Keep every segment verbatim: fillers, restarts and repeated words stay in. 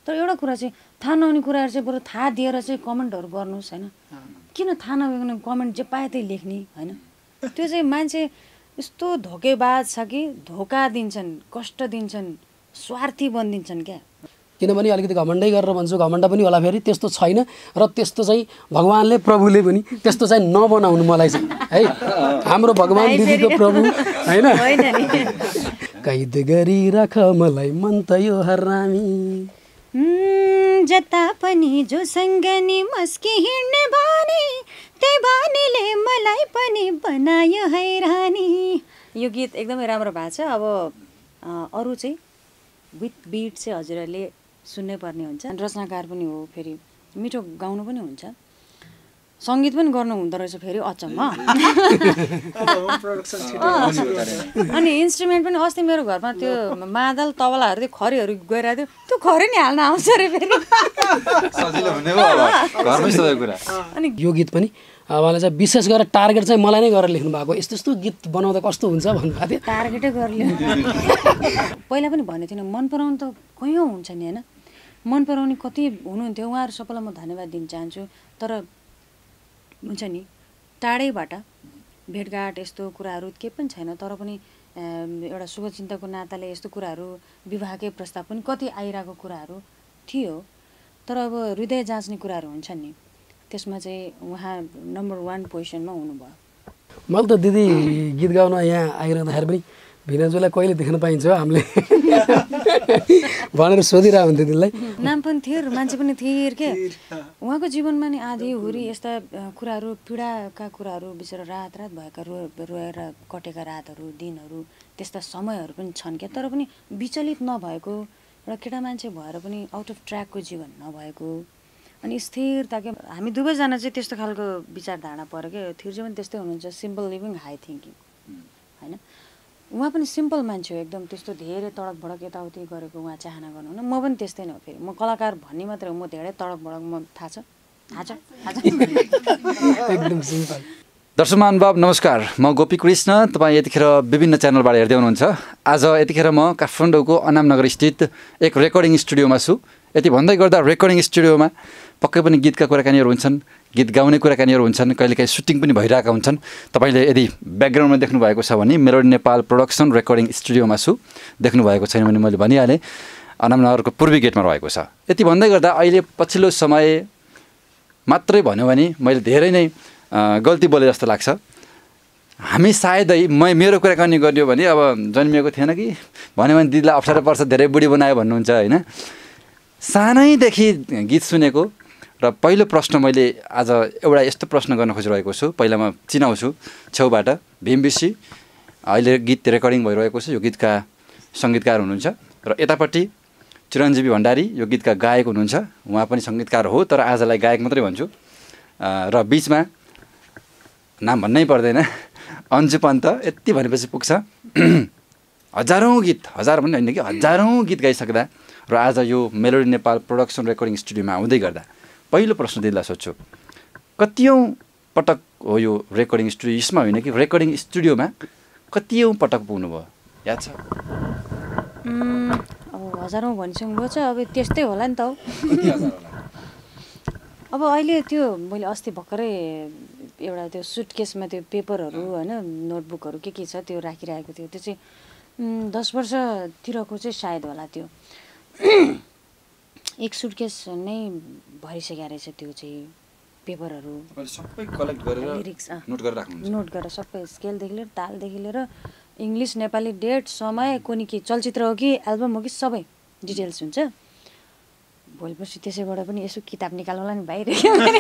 तर एउटा कुरा चाहिँ थाहा नहुने कुराहरू चाहिँ बरु थाहा दिएर चाहिँ कमेन्टहरू गर्नुहोस् होइन किन थाहा नभइकन कमेन्ट जे पाए त्यही लेख्ने होइन त्यो चाहिँ मान्छे यस्तो धोकेबाज छ कि धोका दिन्छन् कष्ट दिन्छन् स्वार्थी बनिदिन्छन् क्या किनभने अलिकति घमण्डै गरेर भन्छु घमण्ड पनि होला फेरि त्यस्तो छैन र त्यस्तो चाहिँ भगवानले प्रभुले पनि त्यस्तो चाहिँ नबनाउनु मलाई चाहिँ है हाम्रो भगवान दिदीको प्रभु होइन कैद गरिराख मलाई मन त यो हरामी जता पनि जोसँग नि मस्की हिँड्ने बानी त्यही बानीले मलाई पनि बनायो हैरानी यो गीत एकदमै राम्रो भएको छ अब अरू चाहिँ विथ बिट चाहिँ हजुरहरूले सुन्नै पर्ने हुन्छ रचनाकार पनि हो फेरि मिठो गाउनु पनि हुन्छ सङ्गीत पनि गर्नु हुँदो रहेछ फेरि अचम्म अनि इन्स्ट्रुमेन्ट पनि अस्ति मेरो घरमा त्यो मादल तबलाहरू थियो खरीहरू गइरहेको थियो त्यो खरी नि हाल्न आउँछ अरे फेरि अनि यो गीत पनि उहाँले चाहिँ विशेष गरेर टार्गेट चाहिँ मलाई नै गरेर लेख्नु भएको यस्तो यस्तो गीत बनाउँदा कस्तो हुन्छ भन्नुभएको थियो टार्गेटै गरेर पहिला पनि भनेको थिएन मन पराउनु त कयौँ हुन्छ नि होइन मन पराउने कति हुनुहुन्थ्यो उहाँहरू सबैलाई म धन्यवाद दिन चाहन्छु तर हुन्छ नि टाढैबाट भेटघाट यस्तो कुराहरू केही पनि छैन तर पनि एउटा शुभचिन्तकको नाताले यस्तो कुराहरू विवाहकै प्रस्ताव पनि कति आइरहेको कुराहरू थियो तर अब हृदय जाँच्ने कुराहरू हुन्छ नि त्यसमा चाहिँ उहाँ नम्बर वान पोजिसनमा हुनुभयो मैले त दिदी गीत गाउन यहाँ आइरहँदाखेरि पनि भिनाजुलाई कहिले देख्न पाइन्छ हामीले भनेर सोधिरहेको हुन्थ्यो दिदीलाई नाम पनि थियो मान्छे पनि थिए के उहाँको जीवनमा नि आधी हुरी यस्ता कुराहरू पीडाका कुराहरू बिचरा रात रात भएका रो रोएर कटेका रातहरू दिनहरू त्यस्ता समयहरू पनि छन् क्या तर पनि विचलित नभएको एउटा केटा मान्छे भएर पनि आउट अफ ट्र्याकको जीवन नभएको अनि स्थिरता के हामी दुवैजना चाहिँ त्यस्तो खालको विचारधारणा पऱ्यो क्या थिर्जे पनि त्यस्तै हुनुहुन्छ सिम्पल लिभिङ हाई थिङ्किङ होइन उहाँ पनि सिम्पल मान्छे हो एकदम त्यस्तो धेरै तडक भडक यताउति गरेको उहाँ चाहना गर्नुहुन्न म पनि त्यस्तै नै हो फेरि म कलाकार भन्ने मात्रै हो म धेरै तडक भडक म थाहा छ थाहा छ थाहा छ एकदम सिम्पल दर्शक महानुभाव नमस्कार म गोपी कृष्ण तपाईँ यतिखेर विभिन्न च्यानलबाट हेर्दै हुनुहुन्छ आज यतिखेर म काठमाडौँको अनामनगर स्थित एक रेकर्डिङ स्टुडियोमा छु यति भन्दै गर्दा रेकर्डिङ स्टुडियोमा पक्कै पनि गीतका कुराकानीहरू हुन्छन् गीत गाउने कुराकानीहरू हुन्छन् कहिलेकाहीँ सुटिङ पनि भइरहेका हुन्छन् तपाईँले यदि ब्याकग्राउन्डमा देख्नु भएको छ भने मेलोडी नेपाल प्रोडक्सन रेकर्डिङ स्टुडियोमा छु देख्नु भएको छैन भने मैले भनिहालेँ अनामनगरको पूर्वी गेटमा रहेको छ यति भन्दै गर्दा अहिले पछिल्लो समय मात्रै भन्यो भने मैले धेरै नै गल्ती बोले जस्तो लाग्छ हामी सायदै म मेरो कुराकानी गरियो भने अब जन्मिएको थिएन कि भन्यो भने दिदीलाई अप्ठ्यारो पर्छ धेरै बुढी बनायो भन्नुहुन्छ होइन सानैदेखि गीत सुनेको र पहिलो प्रश्न मैले आज एउटा यस्तो प्रश्न गर्न खोजिरहेको छु पहिला म चिनाउँछु छेउबाट भीमबिसी अहिले गीत रेकर्डिङ भइरहेको छ यो गीतका सङ्गीतकार हुनुहुन्छ र यतापट्टि चिरञ्जीवी भण्डारी यो गीतका गायक हुनुहुन्छ उहाँ पनि सङ्गीतकार हो तर आजलाई गायक मात्रै भन्छु र बिचमा नाम भन्नै पर्दैन अन्जु पन्त यति भनेपछि पुग्छ हजारौँ गीत हजार भन्ने होइन कि हजारौँ गीत गाइसक्दा र आज यो मेलोडी नेपाल प्रोडक्सन रेकर्डिङ स्टुडियोमा आउँदै गर्दा पहिलो प्रश्न दिदीलाई सोध्छु कतियौँ पटक हो यो रेकर्डिङ स्टुडियो यसमा होइन कि रेकर्डिङ स्टुडियोमा कतियौँ पटक पुग्नुभयो याद छ अब हजारौँ भनिसक्नुभयो छ अब त्यस्तै होला नि त हौ अब अहिले त्यो मैले अस्ति भर्खरै एउटा त्यो सुटकेसमा त्यो पेपरहरू होइन नोटबुकहरू के के छ त्यो राखिरहेको थियो त्यो चाहिँ दस वर्षतिरको चाहिँ सायद होला त्यो एक सुटकेस नै भरिसकेको रहेछ त्यो चाहिँ पेपरहरू सबै कलेक्ट गरेर लिरिक्स नोट गरेर राख्नुहुन्छ नोट गरेर सबै स्केलदेखि लिएर तालदेखि लिएर इङ्ग्लिस नेपाली डेट समय कुनै के चलचित्र हो कि एल्बम हो कि सबै डिटेल्स हुन्छ भोलिपर्सि त्यसैबाट पनि यसो किताब निकाल्नुलाई नि बाहिर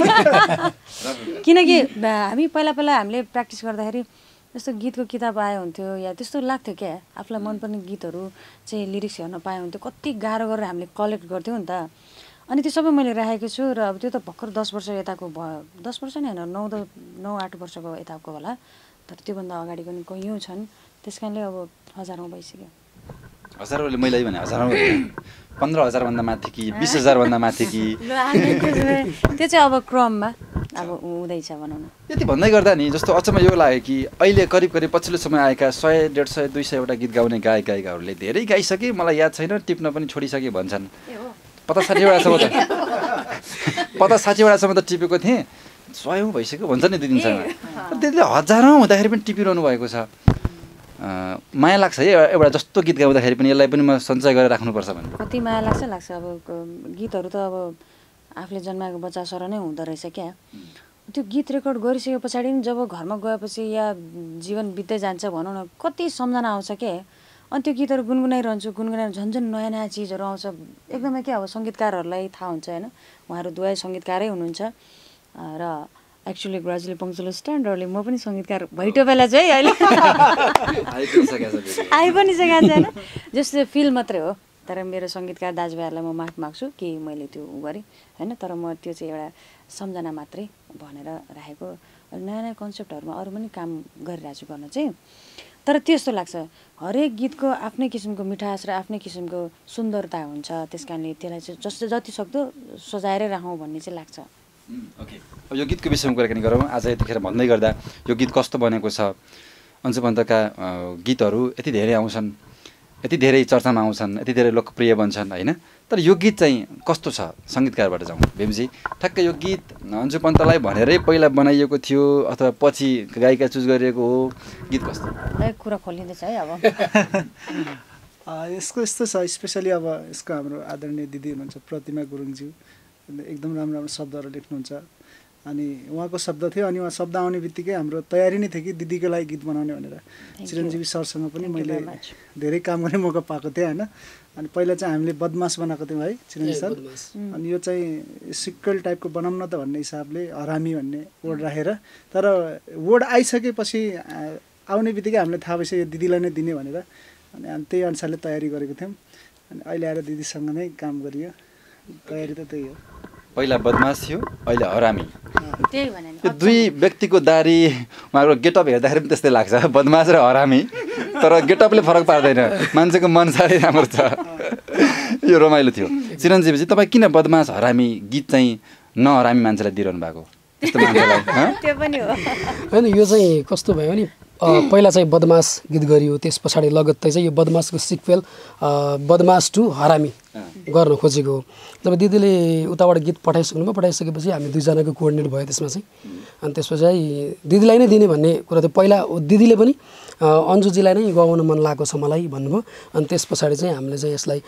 किनकि हामी पहिला पहिला हामीले प्र्याक्टिस गर्दाखेरि यस्तो गीतको किताब आयो हुन्थ्यो या त्यस्तो लाग्थ्यो क्या आफूलाई मनपर्ने गीतहरू चाहिँ लिरिक्स हेर्न पाए हुन्थ्यो कति गाह्रो गरेर हामीले कलेक्ट गर्थ्यौँ नि त अनि त्यो सबै मैले राखेको छु र अब त्यो त भर्खर दस वर्ष यताको भयो दस वर्ष नै होइन नौ नौ आठ वर्षको यताको होला तर त्योभन्दा अगाडिको नि कैयौँ छन् त्यस कारणले अब हजारौँ भइसक्यो हजारौँले मैले भने हजारौँ पन्ध्र हजारभन्दा माथि कि बिस हजारभन्दा माथि कि त्यो चाहिँ अब क्रममा अब हुँदैछ भनौँ न यति भन्दै गर्दा नि जस्तो अचम्म यो लाग्यो कि अहिले करिब करिब पछिल्लो समय आएका सय डेढ सय दुई सयवटा गीत गाउने गायक गायिकाहरूले धेरै गाइसके मलाई याद छैन टिप्न पनि छोडिसके भन्छन् पचास साठीवटासम्म त पचास साठीवटासम्म त टिपेको थिएँ, सयौँ भइसक्यो भन्छ नि दुई दिनसँग। त्यसले हजारौँ हुँदाखेरि पनि टिपिरहनु भएको छ। माया लाग्छ है एउटा जस्तो गीत गाउँदाखेरि पनि यसलाई पनि म सञ्चय गरेर राख्नुपर्छ भने। कति माया लाग्छ लाग्छ अब गीतहरू त अब आफूले जन्माएको बच्चा सर नै हुँदो रहेछ क्या। त्यो गीत रेकर्ड गरिसके पछाडि नि जब घरमा गएपछि या जीवन बित्दै जान्छ भनौँ न, कति सम्झना आउँछ के। अनि त्यो गीतहरू गुनगुनाइरहन्छु गुनगुनाइ झन् झन् नयाँ नयाँ चिजहरू आउँछ एकदमै क्या। अब सङ्गीतकारहरूलाई थाहा हुन्छ होइन, उहाँहरू दुवै सङ्गीतकारै हुनुहुन्छ र एक्चुअली ग्रेजुअली पङ्क्चुअल स्ट्यान्डर्डले म पनि सङ्गीतकार भइटो बेला चाहिँ अहिले आइ पनि सकेको छैन, जस्तो फिल मात्रै हो। तर मेरो सङ्गीतकार दाजुभाइहरूलाई म माफ माग्छु कि मैले त्यो उ गरेँ होइन। तर म त्यो चाहिँ एउटा सम्झना मात्रै भनेर राखेको। नयाँ नयाँ कन्सेप्टहरूमा अरू पनि काम गरिरहेको छु गर्न चाहिँ। तर त्यस्तो लाग्छ हरेक गीतको आफ्नै किसिमको मिठास र आफ्नै किसिमको सुन्दरता हुन्छ, त्यस कारणले त्यसलाई चाहिँ जस्तो जति सक्दो सजाएरै राखौँ भन्ने चाहिँ लाग्छ। ओके, अब यो गीतको विषयमा कुराकानी गरौँ। आज यतिखेर भन्दै गर्दा यो गीत कस्तो बनेको छ, अन्जु पन्तका गीतहरू यति धेरै आउँछन्, यति धेरै चर्चामा आउँछन्, यति धेरै लोकप्रिय बन्छन् होइन। तर यो गीत चाहिँ कस्तो छ, सङ्गीतकारबाट जाउँ भीमजी। ठ्याक्कै यो गीत अन्जु पन्तलाई भनेरै पहिला बनाइएको थियो अथवा पछि गायिका चुज गरिएको हो, गीत कस्तो? कुरा खोलिँदैछ है अब। यसको यस्तो छ, स्पेसली अब यसको हाम्रो आदरणीय दिदी हुनुहुन्छ प्रतिमा गुरुङज्यू, एकदम राम्रो राम्रो शब्दहरू लेख्नुहुन्छ। अनि उहाँको शब्द थियो, अनि उहाँ शब्द आउने बित्तिकै हाम्रो तयारी नै थियो कि दिदीको लागि गीत बनाउने भनेर। चिरञ्जीवी सरसँग पनि मैले धेरै काम गर्ने मौका पाएको थिएँ होइन। अनि पहिला चाहिँ हामीले बदमास बनाएको थियौँ है चिरञ्जीवी सर, अनि यो चाहिँ सिक्वल टाइपको बनाऊँ न त भन्ने हिसाबले हरामी भन्ने वर्ड राखेर, तर वर्ड आइसकेपछि आउने बित्तिकै हामीलाई थाहा भइसक्यो यो दिदीलाई नै दिने भनेर। अनि त्यही अनुसारले तयारी गरेको थियौँ। अनि अहिले आएर दिदीसँग नै काम गरियो, तयारी त त्यही हो। पहिला बदमास थियो, अहिले हरामी। त्यही भने यो दुई व्यक्तिको दारी उहाँको गेटअप हेर्दाखेरि पनि त्यस्तै लाग्छ, बदमास र हरामी। तर गेटअपले फरक पार्दैन, मान्छेको मन साह्रै राम्रो छ। यो रमाइलो थियो। चिरञ्जीवी चाहिँ तपाईँ किन बदमास हरामी गीत चाहिँ नहरामी मान्छेलाई दिइरहनु भएको त्यस्तो मान्छेलाई? त्यो पनि हो होइन, यो चाहिँ कस्तो भयो नि, पहिला चाहिँ बदमास गीत गरियो, त्यस पछाडि लगत्तै चाहिँ यो बदमासको सिक्वेल बदमास टु हरामी गर्न खोजेको हो। जब दिदीले उताबाट गीत पठाइसक्नुभयो, पठाइसकेपछि हामी दुईजनाको कोअर्डिनेट भयो त्यसमा चाहिँ। अनि त्यसपछि दिदीलाई नै दिने भन्ने कुरा थियो। पहिला दिदीले पनि अन्जुजीलाई नै गाउन मन लागेको छ मलाई भन्नुभयो। अनि त्यस पछाडि चाहिँ हामीले चाहिँ यसलाई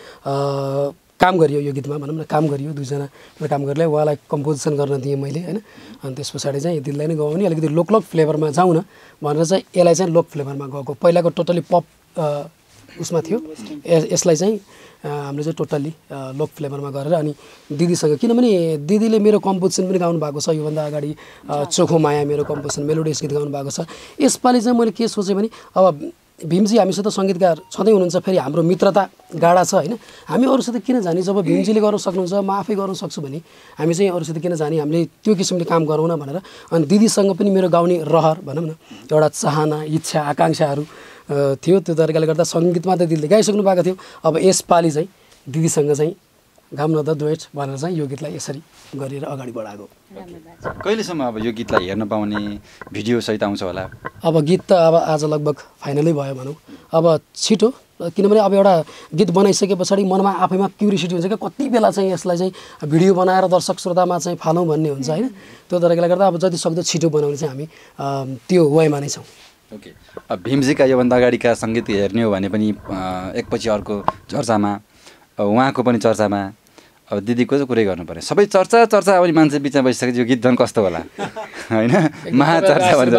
काम गरियो, यो गीतमा भनौँ न काम गरियो, दुईजनाले काम गरेर उहाँलाई कम्पोजिसन गर्न दिएँ मैले होइन। अनि त्यस पछाडि चाहिँ दिदीलाई नै गाउने अलिकति लोक लोक फ्लेभरमा जाउँ न भनेर चाहिँ यसलाई चाहिँ लोक फ्लेभरमा गएको। पहिलाको टोटली पप उसमा थियो, यसलाई चाहिँ हामीले चाहिँ टोटल्ली लोक फ्लेभरमा गरेर अनि दिदीसँग, किनभने दिदीले मेरो कम्पोजिसन पनि गाउनु भएको छ। योभन्दा अगाडि चोखो माया मेरो कम्पोजिसन मेलोडियस गीत गाउनु भएको छ। यसपालि चाहिँ मैले के सोचेँ भने अब भीमजी हामीसित सङ्गीतकार छँदै हुनुहुन्छ, फेरि हाम्रो मित्रता गाढा छ होइन। हामी अरूसित किन जाने, जब भीमजीले गर्न सक्नुहुन्छ म आफै गर्न सक्छु भने हामी चाहिँ अरूसित किन जाने, हामीले त्यो किसिमले काम गरौँ न भनेर। अनि दिदीसँग पनि मेरो गाउने रहर भनौँ न, एउटा चाहना इच्छा आकाङ्क्षाहरू थियो। त्यो तरिकाले गर्दा सङ्गीतमा त दिदीले गाइसक्नु भएको थियो। अब यसपालि चाहिँ दिदीसँग चाहिँ गाउँ न त डुएट भनेर चाहिँ यो गीतलाई यसरी गरेर अगाडि बढाएको। कहिलेसम्म अब यो गीतलाई हेर्न पाउने भिडियो सहित आउँछ होला? अब गीत त अब आज लगभग फाइनलै भयो भनौँ। अब छिटो, किनभने अब एउटा गीत बनाइसके पछाडि मनमा आफैमा क्युरियोसिटी हुन्छ क्या, कति बेला चाहिँ यसलाई चाहिँ भिडियो बनाएर दर्शक श्रोतामा चाहिँ फालौँ भन्ने हुन्छ होइन। त्यो तरिकाले गर्दा अब जति सक्दो छिटो बनाउने चाहिँ हामी त्यो वेमा नै छौँ। ओके, अब भीमजीका योभन्दा अगाडिका सङ्गीत हेर्ने हो भने पनि एकपछि अर्को चर्चामा, उहाँको पनि चर्चामा, अब दिदीको चाहिँ कुरै गर्नु पऱ्यो। सबै चर्चा चर्चा अब मान्छे बिचमा बसिसकेपछि यो गीत झन् कस्तो होला होइन, महाचर्चा भन्छ।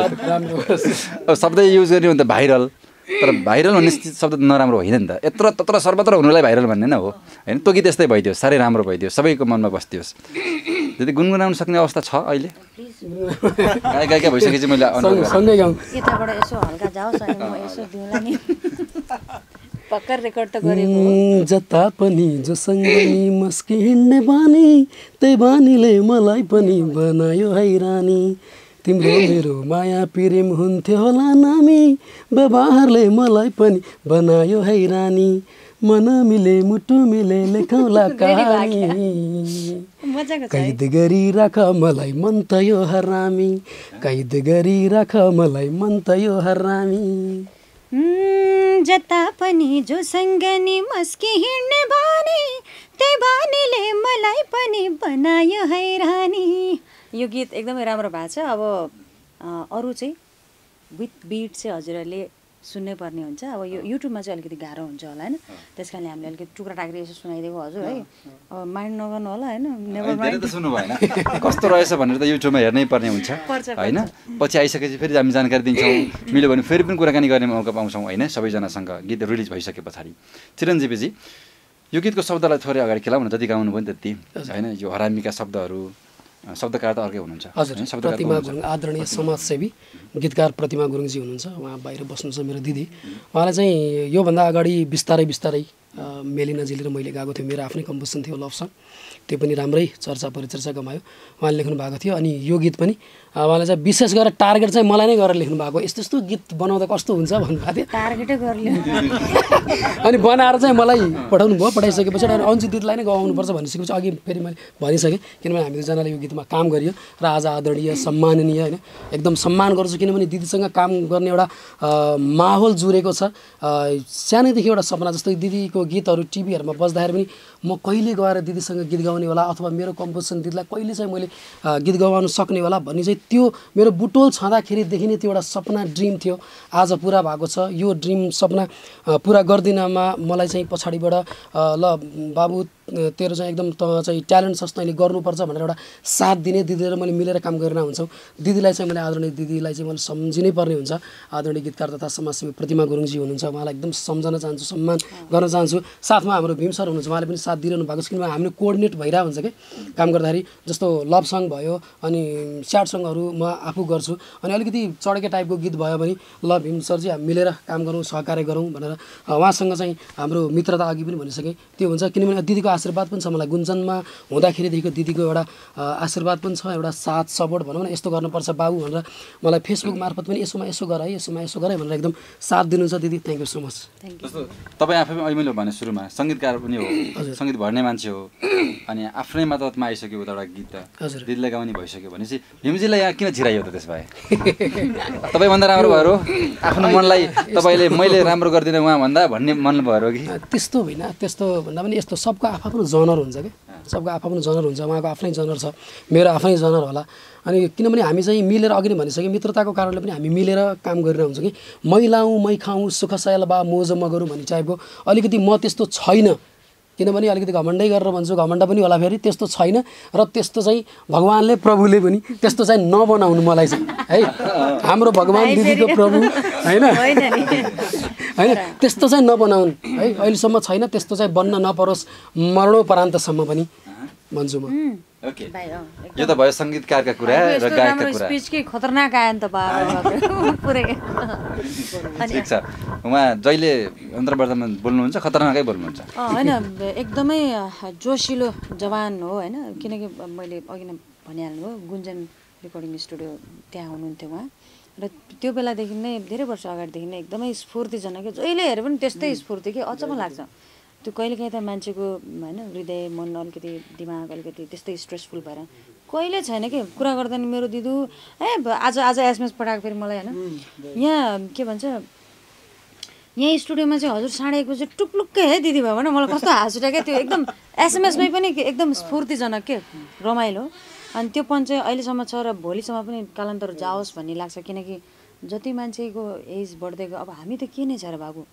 अब शब्द युज गर्ने हो भने त भाइरल, तर भाइरल भन्ने शब्द नराम्रो होइन नि त, यत्र तत्र सर्वत्र हुनुलाई भाइरल भन्ने नै हो होइन। त्यो गीत यस्तै भइदियोस्, साह्रै राम्रो भइदियोस्, सबैको मनमा बस्दियोस्। दिदी गुनगुनाउन सक्ने अवस्था छ अहिले? गायक गायिका भइसकेपछि मैले सँगै गाउँ यताबाट यसो हल्का जाओस् अनि म यसो दिउँला नि पक्का रेकर्ड त गरेको। जता पनि जोसँग नि मस्की हिँड्ने बानी, त्यही बानीले मलाई पनि बनायो हैरानी। तिम्रो मेरो माया प्रेम हुन्थ्यो होला नामी, व्यवहारले मलाई पनि बनायो हैरानी। मन मिले मुटु मिले लेखौँला कहानी, कैद गरी राख मलाई मन त यो हरामी, कैद गरी राख मलाई मन त यो हरामी। जता पनि जोसँग नि मस्की हिँड्ने बानी त्यही बानीले मलाई पनि बनायो हैरानी। यो गीत एकदमै राम्रो भएको छ। अब अरू चाहिँ विथ बिट चाहिँ हजुरहरूले सुन्नै पर्ने हुन्छ। अब यो युट्युबमा चाहिँ अलिकति गाह्रो हुन्छ होला होइन, त्यस कारणले हामीले अलिकति टुक्रा टाक्री यसो सुनाइदिएको हजुर है। अब माइन्ड नगर्नु होला होइन, नेभर माइन्ड। सुन्नु भएन कस्तो रहेछ भनेर त युट्युबमा हेर्नै पर्ने हुन्छ होइन। पछि आइसकेपछि फेरि हामी जानकारी दिन्छौँ, मिल्यो भने फेरि पनि कुराकानी गर्ने मौका पाउँछौँ होइन सबैजनासँग गीत रिलिज भइसके पछाडि। चिरञ्जीवीजी यो गीतको शब्दलाई थोरै अगाडि खेलाउनु, जति गाउनु भयो नि त्यति होइन। यो हरामीका शब्दहरू, शब्दकार त अर्कै हुनुहुन्छ हजुर। प्रतिमा गुरुङ आदरणीय समाजसेवी गीतकार प्रतिमा गुरुङजी हुनुहुन्छ, उहाँ बाहिर बस्नुहुन्छ मेरो दिदी। उहाँलाई चाहिँ योभन्दा अगाडि बिस्तारै बिस्तारै मेलिना जिलेर मैले गाएको थिएँ, मेरो आफ्नै कम्पोजिसन थियो लभ सङ, त्यो पनि राम्रै चर्चा परिचर्चा कमायो, उहाँले लेख्नु भएको थियो। अनि यो गीत पनि उहाँले चाहिँ विशेष गरेर टार्गेट चाहिँ मलाई नै गरेर लेख्नु भएको, यस्तो यस्तो गीत बनाउँदा कस्तो हुन्छ भन्नुभएको थियो, टार्गेटै गरेर अनि बनाएर चाहिँ मलाई पठाउनु भयो। पठाइसकेपछि अनि अन्जु दिदीलाई नै गाउनुपर्छ भनिसकेपछि अघि फेरि मैले भनिसकेँ, किनभने हामी दुईजनाले यो गीतमा काम गरियो र आज आदरणीय सम्माननीय होइन एकदम सम्मान गर्छु, किनभने दिदीसँग काम गर्ने एउटा माहौल जुरेको छ। सानैदेखि एउटा सपना जस्तो दिदीको गीतहरू टिभीहरूमा बज्दाखेरि पनि म कहिले गएर दिदीसँग गीत गाउने होला अथवा मेरो कम्पोजिसन दिदीलाई कहिले चाहिँ मैले गीत गाउनु सक्ने होला भन्ने चाहिँ त्यो मेरो बुटोल छँदाखेरिदेखि नै त्यो एउटा सपना ड्रिम थियो, आज पुरा भएको छ। यो ड्रिम सपना पुरा गर्दिनमा मलाई चाहिँ पछाडिबाट ल बाबु तेरो चाहिँ एकदम त चाहिँ ट्यालेन्ट छ, तैँले गर्नुपर्छ भनेर एउटा साथ दिने दिदी र मैले मिलेर काम गरेर हुन्छौँ। दिदीलाई चाहिँ मैले आदरणीय दिदीलाई चाहिँ मैले सम्झिनै पर्ने हुन्छ। आदरणीय गीतकार तथा समाजसेवी प्रतिमा गुरुङजी हुनुहुन्छ, उहाँलाई एकदम सम्झन चाहन्छु, सम्मान गर्न चाहन्छु। साथमा हाम्रो भीम सर हुनुहुन्छ, उहाँले पनि साथ दिइरहनु भएको छ, किनभने हामीले कोअर्डिनेट भइरहेको हुन्छ कि काम गर्दाखेरि। जस्तो लभ सङ भयो अनि स्याड सङहरू म आफू गर्छु, अनि अलिकति चढेकै टाइपको गीत भयो भने ल भीम सरजी हामी मिलेर काम गरौँ, सहकार्य गरौँ भनेर उहाँसँग चाहिँ हाम्रो मित्रता अघि पनि भनिसकेँ त्यो हुन्छ। किनभने दिदीको आशीर्वाद पनि छ मलाई, गुन्जनमा हुँदाखेरिदेखिको दिदीको एउटा आशीर्वाद पनि छ, एउटा साथ सपोर्ट भनौँ न, यस्तो गर्नुपर्छ बाबु भनेर मलाई फेसबुक मार्फत पनि यसोमा यसो गर है यसोमा यसो गर है भनेर एकदम साथ दिनुहुन्छ दिदी। Thank you so much. जस्तो तपाईँ आफै पनि अहिले मैले भने सुरुमा सङ्गीतकार पनि हो, सङ्गीत भर्ने मान्छे हो, अनि आफ्नै मातहतमा आइसक्यो एउटा गीत दिदीलाई गाउने भइसक्यो भनेपछि भीमजीलाई यहाँ किन छिराइयो त त्यस भए? तपाईँभन्दा राम्रो भएर आफ्नो मनलाई तपाईँले मैले राम्रो गर्दिनँ उहाँ भन्दा भन्ने मन भएर कि? त्यस्तो होइन, त्यस्तो भन्दा पनि यस्तो सबको आफ्नो जनर हुन्छ क्या, सबको आफ्नो जनर हुन्छ, उहाँको आफ्नै जनर छ, मेरो आफ्नै जनर होला। अनि किनभने हामी चाहिँ मिलेर अघि नै भनिसकेँ मित्रताको कारणले पनि हामी मिलेर काम गरेर हुन्छ कि मै लाउँ मै खाउँ सुख सयल बा मोज म गरौँ भन्ने टाइपको अलिकति म त्यस्तो छैन, किनभने अलिकति घमण्डै गरेर भन्छु, घमण्ड पनि होला फेरि, त्यस्तो छैन। र त्यस्तो चाहिँ भगवान्ले प्रभुले पनि त्यस्तो चाहिँ नबनाउनु मलाई चाहिँ है, हाम्रो भगवान् दिदीको प्रभु होइन होइन त्यस्तो चाहिँ नबनाउनु है, अहिलेसम्म छैन, त्यस्तो चाहिँ बन्न नपरोस् मरणोपरान्तसम्म पनि भन्छु म। ओके, यो त भयो सङ्गीतकारका कुरा र गायकका कुरा। स्पिच के खतरनाक आयो नि त बाबा पुरै। ठिक छ, उहाँ जहिले अन्तर्वार्तामा बोल्नुहुन्छ खतरनाकै बोल्नुहुन्छ होइन, एकदमै जोसिलो जवान हो होइन। किनकि मैले अघि नै भनिहाल्नु हो गुन्जन रेकर्डिङ स्टुडियो त्यहाँ हुनुहुन्थ्यो उहाँ, र त्यो बेलादेखि नै धेरै वर्ष अगाडिदेखि नै एकदमै स्फूर्तिजनक, जहिले हेरे पनि त्यस्तै स्फूर्ति कि अचम्म लाग्छ। त्यो कहिलेकाहीँ त मान्छेको होइन हृदय मन अलिकति दिमाग अलिकति त्यस्तै स्ट्रेसफुल भएर कहिले छैन कि कुरा गर्दा नि मेरो दिदु ए आज आज एसएमएस पठाएको फेरि मलाई होइन, यहाँ के भन्छ यहाँ स्टुडियोमा चाहिँ हजुर साढे एक बजी टुप्लुक्कै है दिदी भयो भने मलाई कस्तो हाँस उठ्यो क्या, त्यो एकदम एसएमएसमै पनि एकदम स्फूर्तिजनक के रमाइलो। अनि त्यो पन चाहिँ अहिलेसम्म छ र भोलिसम्म पनि कालान्तर जाओस् भन्ने लाग्छ, किनकि जति मान्छेको एज बढ्दै गयो अब हामी त के नै छ र बाबु,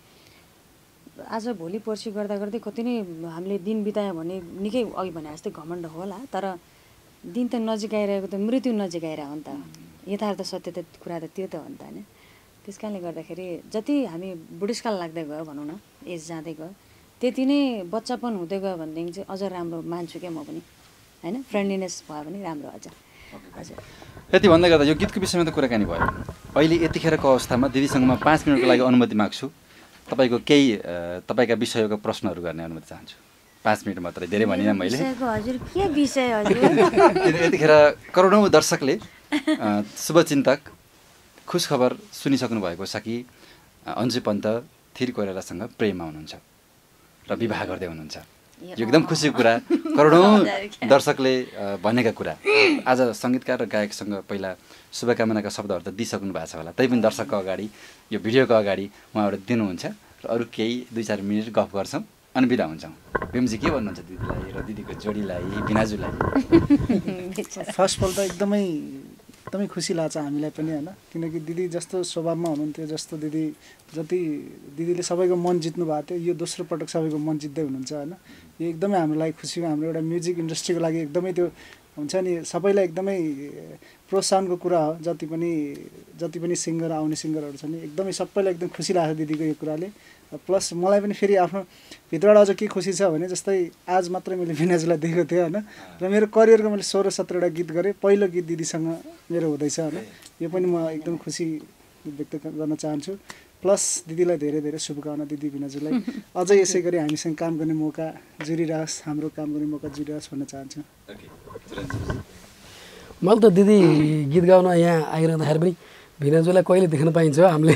आज भोलि पर्सि गर्दा गर्दै कति नै हामीले दिन बितायो भने निकै अघि भने जस्तै घमण्ड होला, तर दिन त नजिक आइरहेको त मृत्यु नजिक आइरहेको हो नि त, यथार्थ सत्य त कुरा त त्यो त हो नि त होइन। त्यस कारणले गर्दाखेरि जति हामी बुढेसकाल लाग्दै गयो भनौँ न, एज जाँदै गयो त्यति नै बच्चापन हुँदै गयो भनेदेखि चाहिँ अझ राम्रो मान्छु क्या म पनि होइन, फ्रेन्डलिनेस भयो भने राम्रो अझ। हजुर, यति भन्दै गर्दा यो गीतको विषयमा त कुराकानी भयो, अहिले यतिखेरको अवस्थामा दिदीसँग म पाँच मिनटको लागि अनुमति माग्छु, तपाईँको केही तपाईँका विषयको प्रश्नहरू गर्ने अनुमति चाहन्छु। पाँच मिनट मात्रै, धेरै भनिनँ मैले। हजुर के विषय हजुर? यतिखेर करोडौँ दर्शकले शुभचिन्तक खुस खबर सुनिसक्नु भएको छ कि अन्जु पन्त थिर कोइरालासँग प्रेममा हुनुहुन्छ र विवाह गर्दै हुनुहुन्छ। यो एकदम खुसीको कुरा, करोडौँ दर्शकले भनेका कुरा। आज सङ्गीतकार र गायकसँग पहिला शुभकामनाका शब्दहरू त दिइसक्नु भएको छ होला, तैपनि दर्शकको अगाडि यो भिडियोको अगाडि उहाँहरू दिनुहुन्छ र अरू केही दुई चार मिनट गफ गर्छौँ अनि बिदा हुन्छौँ। भीमजी के भन्नुहुन्छ दिदीलाई र दिदीको जोडीलाई, भिनाजुलाई? फर्स्ट अफ अल त एकदमै एकदमै खुसी लाग्छ हामीलाई पनि होइन, किनकि दिदी जस्तो स्वभावमा हुनुहुन्थ्यो, जस्तो दिदी जति दिदीले सबैको मन जित्नु भएको थियो, यो दोस्रो पटक सबैको मन जित्दै हुनुहुन्छ होइन। यो एकदमै हाम्रो लागि खुसीको, हाम्रो एउटा म्युजिक इन्डस्ट्रीको लागि एकदमै त्यो हुन्छ नि, सबैलाई एकदमै प्रोत्साहनको कुरा हो। जति पनि जति पनि सिङ्गर आउने सिङ्गरहरू छ नि, एकदमै सबैलाई एकदम खुसी लाग्छ दिदीको यो कुराले। प्लस मलाई पनि फेरि आफ्नो भित्रबाट अझ के खुसी छ भने, जस्तै आज मात्रै मैले भिनाजुलाई देखेको थिएँ होइन, र मेरो करियरको मैले सोह्र सत्रवटा गीत गरेँ, पहिलो गीत दिदीसँग मेरो हुँदैछ होइन। यो पनि म एकदम खुसी व्यक्त गर्न चाहन्छु। प्लस दिदीलाई धेरै धेरै शुभकामना, दिदी भिनाजुलाई अझै यसै गरी हामीसँग काम गर्ने मौका जुरिरहोस्, हाम्रो काम गर्ने मौका जुरिरहोस् भन्न चाहन्छु। मैले त दिदी गीत गाउन यहाँ आइरहँदाखेरि पनि भिनाजुलाई कहिले देख्न पाइन्छ हामीले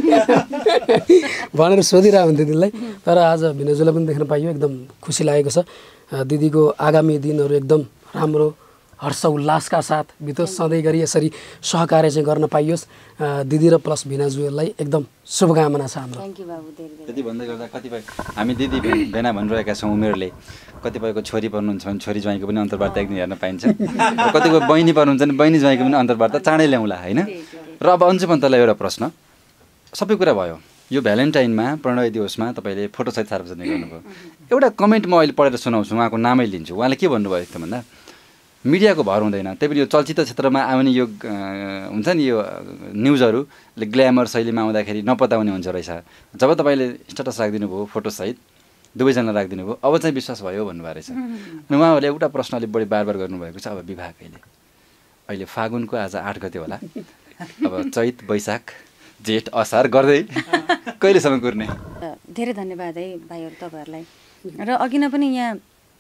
भनेर सोधिरहेको हुन्थ्यो दिदीलाई, तर आज भिनाजुलाई पनि देख्न पाइयो, एकदम खुसी लागेको छ। दिदीको आगामी दिनहरू एकदम राम्रो हर्ष उल्लासका साथ बितोस्, सधैँ गरी यसरी सहकार्य चाहिँ गर्न पाइयोस्। दिदी र प्लस भिनाजुलाई एकदम शुभकामना छ हाम्रो। त्यति भन्दै गर्दा कतिपय हामी दिदी भेना भनिरहेका छौँ उमेरले, कतिपयको छोरी पर्नुहुन्छ भने छोरी ज्वाइँको पनि अन्तर्वार्ता एकदिन हेर्न पाइन्छ, र कतिपय बहिनी पर्नुहुन्छ भने बहिनी ज्वाइँको पनि अन्तर्वार्ता चाँडै ल्याउँला होइन। र अब अन्जु पन्तलाई एउटा प्रश्न, सबै कुरा भयो, यो भ्यालेन्टाइनमा प्रणय दिवसमा तपाईँले फोटोसहित सार्वजनिक गर्नुभयो, एउटा कमेन्ट म अहिले पढेर सुनाउँछु, उहाँको नामै लिन्छु। उहाँले के भन्नुभयो त भन्दा, मिडियाको भर हुँदैन, त्यही पनि यो चलचित्र क्षेत्रमा आउने यो हुन्छ नि यो न्युजहरूले ग्ल्यामर शैलीमा आउँदाखेरि नपताउने हुन्छ रहेछ। जब तपाईँले स्टेटस राखिदिनु भयो फोटोसहित, दुवैजना राखिदिनु भयो, अब चाहिँ विश्वास भयो भन्नुभएको रहेछ। अनि उहाँहरूले एउटा प्रश्न अलिक बढी बार बार गर्नुभएको छ, अब विवाह कहिले? अहिले फागुनको आज आठ गते होला, अब चैत वैशाख जेठ असार गर्दै कहिलेसम्म कुर्ने? धेरै धन्यवाद है भाइहरू तपाईँहरूलाई। र अघि नै पनि यहाँ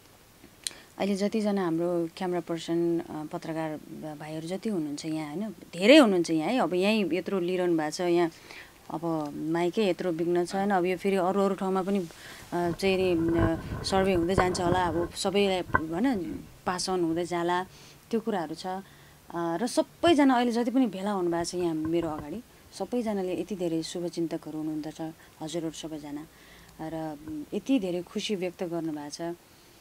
अहिले जतिजना हाम्रो क्यामेरा पर्सन पत्रकार भाइहरू जति हुनुहुन्छ यहाँ होइन, धेरै हुनुहुन्छ यहाँ है। अब यहीँ यत्रो लिइरहनु भएको छ यहाँ, अब माइकै यत्रो बिग्न छ होइन। अब यो फेरि अरू अरू ठाउँमा पनि चाहिँ नि सर्वे हुँदै जान्छ होला, अब सबैलाई होइन पास अन हुँदै जाला, त्यो कुराहरू छ। र सबैजना अहिले जति पनि भेला हुनुभएको छ यहाँ मेरो अगाडि, सबैजनाले यति धेरै शुभचिन्तकहरू हुनुहुन्छ हजुरहरू सबैजना, र यति धेरै खुसी व्यक्त गर्नुभएको छ।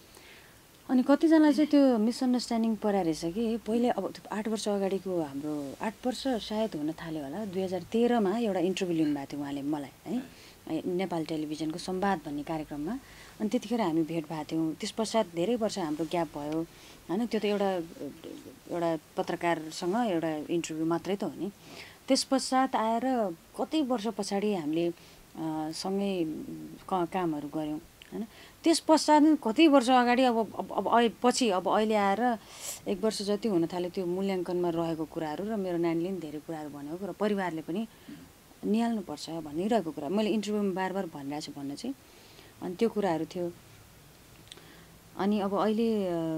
अनि कतिजनालाई चाहिँ त्यो मिसअन्डरस्ट्यान्डिङ परेको रहेछ कि पहिले, अब आठ वर्ष अगाडिको हाम्रो आठ वर्ष सायद हुन थाल्यो होला, दुई हजार तेह्रमा एउटा इन्टरभ्यू लिनुभएको थियो उहाँले मलाई है, नेपाल टेलिभिजनको संवाद भन्ने कार्यक्रममा। अनि त्यतिखेर हामी भेट भएको थियौँ। त्यस पश्चात धेरै वर्ष हाम्रो ग्याप भयो होइन, त्यो त एउटा एउटा पत्रकारसँग एउटा इन्टरभ्यू मात्रै त हो नि। त्यस पश्चात आएर कति वर्ष पछाडि हामीले सँगै कामहरू गऱ्यौँ होइन। त्यस पश्चात कति वर्ष अगाडि अब अब अब पछि अब अहिले आएर एक वर्ष जति हुन थाल्यो, त्यो मूल्याङ्कनमा रहेको कुराहरू र मेरो नानीले पनि धेरै कुराहरू भनेको र परिवारले पनि निहाल्नुपर्छ भनिरहेको कुरा मैले इन्टरभ्यूमा बार बार भनिरहेको छु भन्न चाहिँ। अनि त्यो कुराहरू थियो। अनि अब अहिले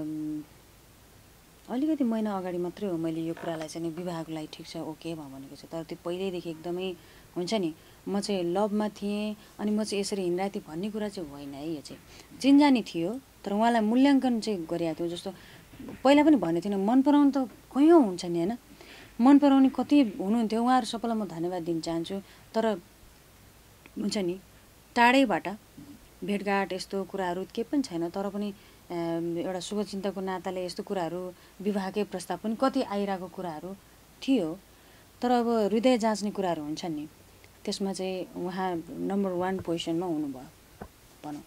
अलिकति महिना अगाडि मात्रै हो मैले यो कुरालाई चाहिँ विवाहको लागि ठिक छ ओके भनेको छ, तर त्यो पहिल्यैदेखि एकदमै हुन्छ नि, म चाहिँ लभमा थिएँ अनि म चाहिँ यसरी हिँड्दै थिएँ भन्ने कुरा चाहिँ होइन है। यो चाहिँ चिन्जानी थियो, तर उहाँलाई मूल्याङ्कन चाहिँ गरिएको थियो। जस्तो पहिला पनि भनेको थिएन, मन पराउनु त कयौँ हुन्छ नि होइन, मन पराउने कति हुनुहुन्थ्यो, उहाँहरू सबैलाई म धन्यवाद दिन चाहन्छु। तर हुन्छ नि टाढैबाट भेटघाट यस्तो कुराहरू केही पनि छैन, तर पनि एउटा शुभचिन्तकको नाताले यस्तो कुराहरू विवाहकै प्रस्ताव पनि कति आइरहेको कुराहरू थियो। तर अब हृदय जाँच्ने कुराहरू हुन्छन् नि, त्यसमा चाहिँ उहाँ नम्बर वान पोजिसनमा हुनुभयो भनौँ।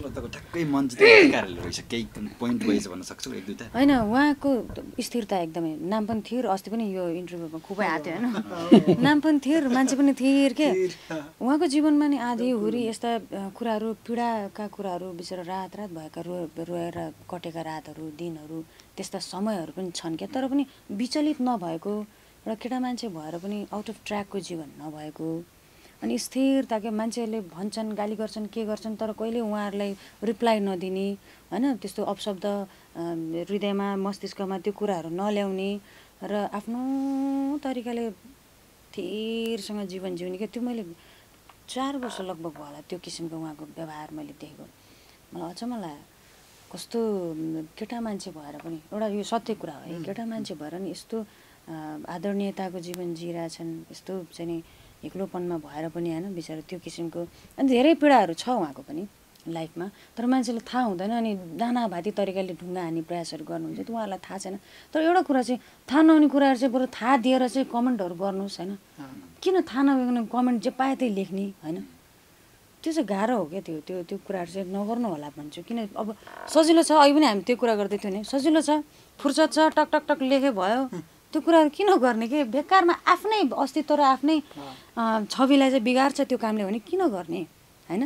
होइन उहाँको स्थिरता एकदमै, नाम पनि थियो, अस्ति पनि यो इन्टरभ्यूमा खुबै आएको थियो होइन, नाम पनि थियो, मान्छे पनि थिए के। उहाँको जीवनमा नि आधी हुरी यस्ता कुराहरू, पीडाका कुराहरू, बिचरा रात रात भएका रो रोएर कटेका रातहरू दिनहरू त्यस्ता समयहरू पनि छन् क्या। तर पनि विचलित नभएको एउटा केटा मान्छे भएर पनि आउट अफ ट्र्याकको जीवन नभएको, अनि स्थिरता के मान्छेहरूले भन्छन् गाली गर्छन् के गर्छन्, तर कहिले उहाँहरूलाई रिप्लाई नदिने होइन, त्यस्तो अपशब्द हृदयमा मस्तिष्कमा त्यो कुराहरू नल्याउने र आफ्नो तरिकाले थिरसँग जीवन जिउने क्या। त्यो मैले चार वर्ष लगभग भयो होला त्यो किसिमको उहाँको व्यवहार मैले देखेको, मलाई अचम्म लाग्यो। कस्तो केटा मान्छे भएर पनि एउटा यो सत्य कुरा हो है, केटा मान्छे भएर नि यस्तो आदरणीयताको जीवन जिरहेछन्, यस्तो चाहिँ नि एक्लोपनमा भएर पनि होइन बिचरा त्यो किसिमको। अनि धेरै पीडाहरू छ उहाँको पनि लाइफमा, तर मान्छेले थाहा हुँदैन अनि दानाभाती तरिकाले ढुङ्गा हान्ने प्रयासहरू गर्नुहुन्छ, त्यो उहाँहरूलाई थाहा छैन। तर एउटा कुरा चाहिँ थाहा नहुने कुराहरू चाहिँ बरु थाहा दिएर चाहिँ कमेन्टहरू गर्नुहोस् होइन, किन थाहा नभइकन कमेन्ट जे पाए त्यही लेख्ने होइन, त्यो चाहिँ गाह्रो हो क्या। त्यो त्यो त्यो कुराहरू चाहिँ नगर्नु होला भन्छु। किन अब सजिलो छ, अहिले पनि हामी त्यो कुरा गर्दै थियौँ नि, सजिलो छ, फुर्सद छ, टक टक टक लेखे भयो, त्यो कुराहरू किन गर्ने कि बेकारमा आफ्नै अस्तित्व र आफ्नै छविलाई चाहिँ बिगार्छ त्यो कामले भने किन गर्ने होइन।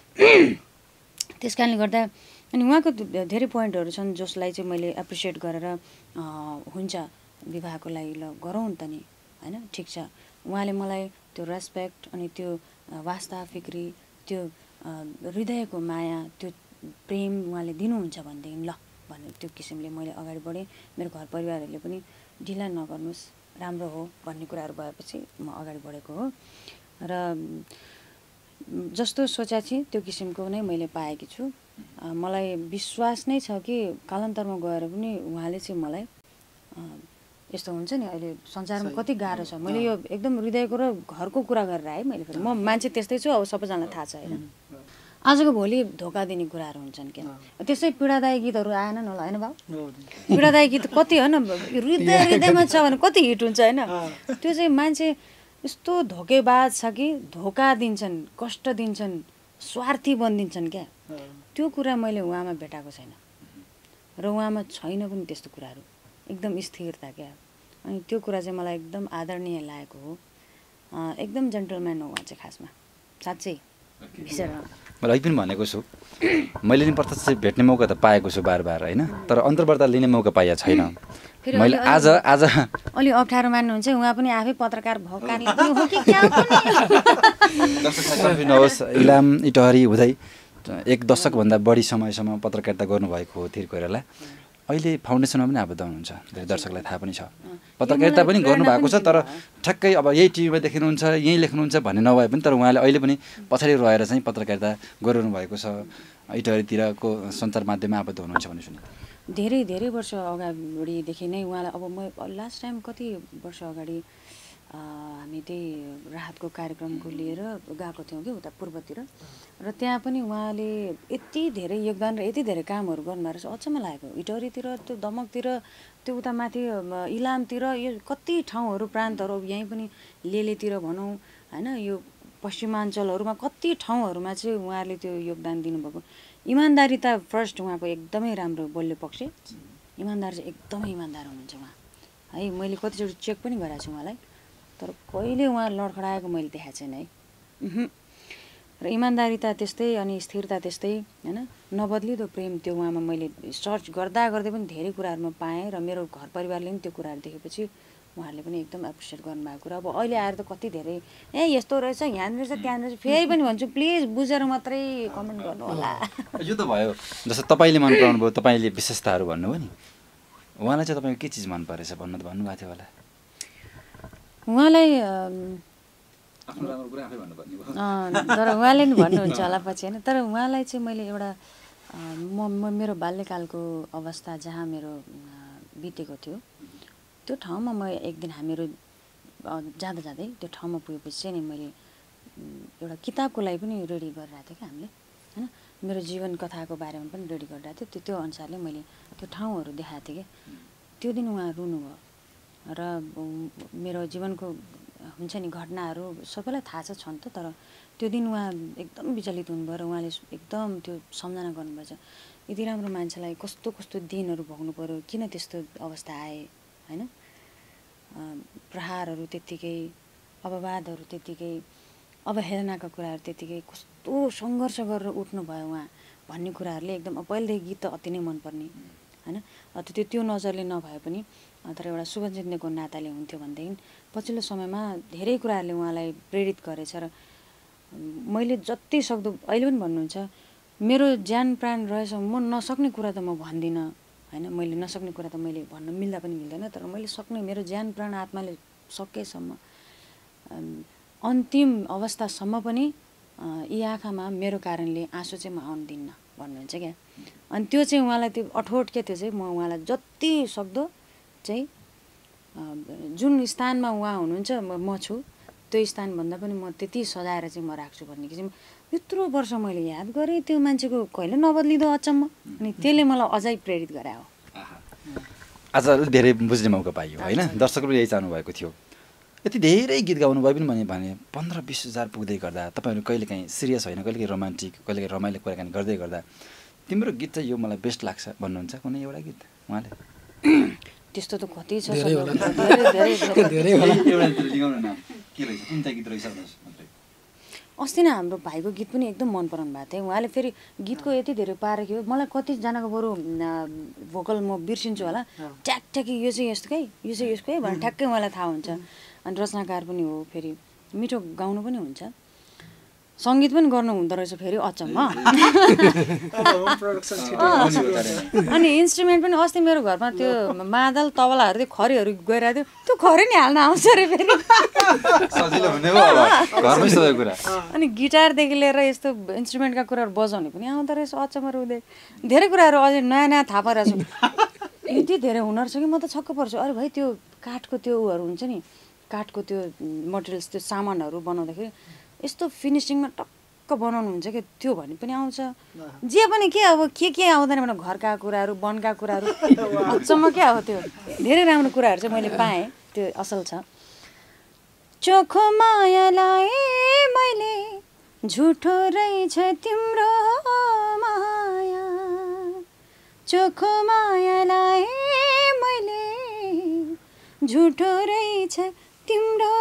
त्यस कारणले गर्दा अनि उहाँको धेरै पोइन्टहरू छन् जसलाई चाहिँ मैले एप्रिसिएट गरेर हुन्छ विवाहको लागि ल गरौँ नि त नि होइन, ठिक छ। उहाँले मलाई त्यो रेस्पेक्ट अनि त्यो वास्ता फिक्री, त्यो हृदयको माया, त्यो प्रेम उहाँले दिनुहुन्छ भनेदेखि ल भनेर त्यो किसिमले मैले अगाडि बढेँ। मेरो घर परिवारहरूले पनि ढिला नगर्नुहोस्, राम्रो हो भन्ने कुराहरू भएपछि म अगाडि बढेको हो। र जस्तो सोचेको थिएँ त्यो किसिमको नै मैले पाएकी छु। मलाई विश्वास नै छ कि कालान्तरमा गएर पनि उहाँले चाहिँ मलाई यस्तो हुन्छ नि अहिले संसारमा कति गाह्रो छ, मैले यो एकदम हृदयको र घरको कुरा गरेर आएँ मैले फेरि। म मान्छे त्यस्तै छु, अब सबैजनालाई थाहा छ होइन। आजको भोलि धोका दिने कुराहरू हुन्छन् क्या, त्यसै पीडादायी गीतहरू आएनन् होला होइन बाउ, पीडादायी गीत कति होइन हृदय हृदयमा छ भने कति हिट हुन्छ होइन। त्यो चाहिँ मान्छे यस्तो धोकेबाज छ कि धोका दिन्छन्, कष्ट दिन्छन्, स्वार्थी बनिदिन्छन् क्या। त्यो कुरा मैले उहाँमा भेटाएको छैन र उहाँमा छैन पनि त्यस्तो कुराहरू, एकदम स्थिरता क्या। अनि त्यो कुरा चाहिँ मलाई एकदम आदरणीय लागेको हो। एकदम जेन्टलम्यान हो उहाँ चाहिँ खासमा, साँच्चै बिचरा। मैले अघि पनि भनेको छु, मैले नि प्रत्यक्ष भेट्ने मौका त पाएको छु बार बार होइन, तर अन्तर्वार्ता लिने मौका पाएको छैन। मैले आज आज अलि अप्ठ्यारो मान्नुहुन्छ उहाँ पनि आफै पत्रकार भएको कारणले पनि हो कि क्या नहोस्, इलाम इटहरी हुँदै एक दशकभन्दा बढी समयसम्म पत्रकारिता गर्नुभएको हो थिर कोइराला। अहिले फाउन्डेसनमा पनि आबद्ध हुनुहुन्छ, धेरै दर्शकलाई थाहा पनि छ। पत्रकारिता पनि गर्नुभएको छ, तर ठ्याक्कै अब यही टिभीमा देखिनुहुन्छ, यहीँ लेख्नुहुन्छ भन्ने नभए पनि तर उहाँले अहिले पनि पछाडि रहेर चाहिँ पत्रकारिता गरिरहनु भएको छ, इटहरीतिरको सञ्चार माध्यममा आबद्ध हुनुहुन्छ भन्ने सुने। धेरै धेरै वर्ष अगाडिदेखि नै उहाँलाई अब म लास्ट टाइम कति वर्ष अगाडि हामी त्यही राहतको कार्यक्रमको लिएर गएको थियौँ कि उता पूर्वतिर, र त्यहाँ पनि उहाँले यति धेरै योगदान र यति धेरै कामहरू गर्नुभएको रहेछ, अचम्म लागेको। इटहरीतिर, त्यो दमकतिर, त्यो उता माथि इलामतिर, यो कति ठाउँहरू प्रान्तहरू, यहीँ पनि लेलेतिर भनौँ होइन, यो पश्चिमाञ्चलहरूमा कति ठाउँहरूमा चाहिँ उहाँहरूले त्यो योगदान दिनुभएको। इमान्दारिता फर्स्ट उहाँको एकदमै राम्रो बलियो पक्ष, इमान्दार चाहिँ एकदमै इमान्दार हुनुहुन्छ उहाँ है। मैले कतिचोटि चेक पनि गराएको छु उहाँलाई, तर कहिले उहाँ लडखडाएको मैले देखाएको छैन है। र इमान्दारिता त्यस्तै अनि स्थिरता त्यस्तै होइन, नबदलिदो प्रेम त्यो उहाँमा मैले सर्च गर्दा गर्दै पनि धेरै कुराहरूमा पाएँ। र मेरो घर परिवारले पनि त्यो कुराहरू देखेपछि उहाँहरूले पनि एकदम एप्रिसिएट गर्नुभएको कुरा। अब अहिले आएर त कति धेरै ए यस्तो रहेछ, यहाँनिर रहेछ, त्यहाँनिर रहेछ, फेरि पनि भन्छु प्लिज बुझेर मात्रै कमेन्ट गर्नु होला। यो त भयो जस्तो तपाईँले मन पराउनु भयो, तपाईँले विशेषताहरू भन्नुभयो नि, उहाँलाई चाहिँ तपाईँको के चिज मन परेछ भन्नु त भन्नुभएको थियो होला। उहाँलाई तर उहाँले नि भन्नुहुन्छ होला पछि होइन, तर उहाँलाई चाहिँ मैले एउटा म मेरो बाल्यकालको अवस्था जहाँ मेरो बितेको थियो त्यो ठाउँमा म एक दिन हामीहरू जाँदा जाँदै त्यो ठाउँमा पुगेपछि चाहिँ नि मैले एउटा किताबको लागि पनि रेडी गरिरहेको थिएँ कि हामीले होइन, मेरो जीवन कथाको बारेमा पनि रेडी गरिरहेको थियो। त्यो त्यो अनुसारले मैले त्यो ठाउँहरू देखाएको थिएँ कि त्यो दिन उहाँ रुनुभयो। र मेरो जीवनको हुन्छ नि घटनाहरू सबैलाई थाहा छ छन् त, तर त्यो दिन उहाँ एकदम विचलित हुनुभयो र उहाँले एकदम त्यो सम्झना गर्नुभएछ, यति राम्रो मान्छेलाई कस्तो कस्तो दिनहरू भोग्नु पऱ्यो, किन त्यस्तो अवस्था आए होइन, प्रहारहरू त्यत्तिकै, अपवादहरू त्यत्तिकै, अवहेलनाका कुराहरू त्यत्तिकै, कस्तो सङ्घर्ष गरेर उठ्नुभयो उहाँ भन्ने कुराहरूले एकदम पहिलेदेखि गीत त अति नै मनपर्ने होइन। त्यो त्यो नजरले नभए पनि तर एउटा शुभचिन्तकको नाताले हुन्थ्यो भनेदेखि पछिल्लो समयमा धेरै कुराहरूले उहाँलाई प्रेरित गरेछ। र मैले जति सक्दो अहिले पनि भन्नुहुन्छ मेरो ज्यान प्राण रहेछ, म नसक्ने कुरा त म भन्दिनँ होइन, मैले नसक्ने कुरा त मैले भन्न मिल्दा पनि मिल्दैन, तर मैले सक्ने मेरो ज्यान प्राण आत्माले सकेसम्म अन्तिम अवस्थासम्म पनि यी आँखामा मेरो कारणले आँसु चाहिँ म आउन दिन्न भन्नुहुन्छ क्या। अनि त्यो चाहिँ उहाँलाई त्यो अठोट के त्यो चाहिँ म उहाँलाई जति सक्दो चाहिँ जुन स्थानमा उहाँ हुनुहुन्छ म छु त्यो स्थानभन्दा पनि म त्यति सजाएर चाहिँ म राख्छु भन्ने कि चाहिँ यत्रो वर्ष मैले याद गरेँ त्यो मान्छेको कहिले नबद्लिँदो अचम्म। अनि त्यसले मलाई अझै प्रेरित गरायो। आज धेरै बुझ्ने मौका पाइयो होइन, दर्शकहरू यही चाहनु भएको थियो। यति धेरै गीत गाउनु भयो पनि भने भने पन्ध्र बिस हजार पुग्दै गर्दा तपाईँहरू कहिले काहीँ सिरियस होइन, कहिले काहीँ रोमान्टिक, कहिले काहीँ रमाइलो कुराकानी गर्दै गर्दा तिम्रो गीत चाहिँ यो मलाई बेस्ट लाग्छ भन्नुहुन्छ कुनै एउटा गीत उहाँले? त्यस्तो त कति छ, अस्ति नै हाम्रो भाइको गीत पनि एकदम मन पराउनु भएको थियो। उहाँले फेरि गीतको यति धेरै पारेको मलाई कतिजनाको बरु भोकल म बिर्सिन्छु होला, ट्याक ट्याकी यो चाहिँ यस्तो है यो चाहिँ यसको है भनेर ठ्याक्कै उहाँलाई थाहा हुन्छ। अनि रचनाकार पनि हो, फेरि मिठो गाउनु पनि हुन्छ, सङ्गीत पनि गर्नु हुँदो रहेछ फेरि अचम्म। अनि इन्स्ट्रुमेन्ट पनि अस्ति मेरो घरमा त्यो मादल तबलाहरू थियो खरीहरू गइरहेको थियो, त्यो खरी नि हाल्न आउँछ अरे फेरि। अनि गिटारदेखि लिएर यस्तो इन्स्ट्रुमेन्टका कुराहरू बजाउने पनि आउँदो रहेछ अचम्म रुँदै। धेरै कुराहरू अझै नयाँ नयाँ थाहा पाइरहेको छु। यति धेरै हुनर छ कि म त छक्क पर्छु। अरे भाइ त्यो काठको त्यो उहरू हुन्छ नि, काठको त्यो मटेरियल्स त्यो सामानहरू बनाउँदाखेरि यस्तो फिनिसिङमा टक्क बनाउनुहुन्छ कि त्यो भन्ने पनि आउँछ। जे पनि के अब के के आउँदैन भने घरका कुराहरू वनका कुराहरू अचम्म क्या हो। त्यो धेरै राम्रो कुराहरू चाहिँ मैले पाएँ, त्यो असल छ। चोखो मायालाई मैले झुठो रहेछ तिम्रो माया, चोखो मायालाई मैले झुठो रहेछ तिम्रो